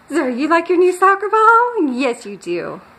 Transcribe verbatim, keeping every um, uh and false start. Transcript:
Zoe, you like your new soccer ball? Yes, you do.